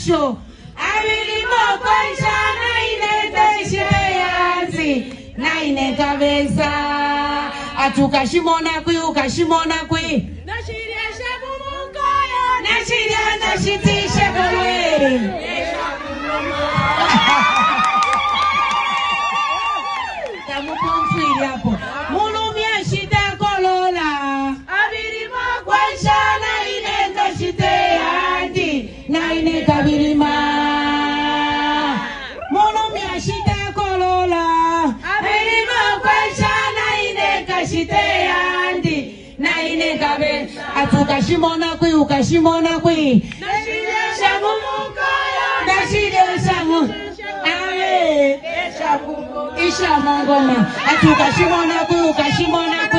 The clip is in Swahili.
masho abiri moko ishana inete na ine kabeza atukashimona kwi ukashimona kwi nashiria shabumukoyo nashiria nashitisha kolweri tamupomfiri hapo mulumia shida kolola abiri moko ishana inete shite na ine kabirima mulumia shida kolola shite andi na ine kabe atukashimona kwi ukashimona kwi nashiria shamumukoyo nashiria shamu awe isha mongoma atukashimona kwi ukashimona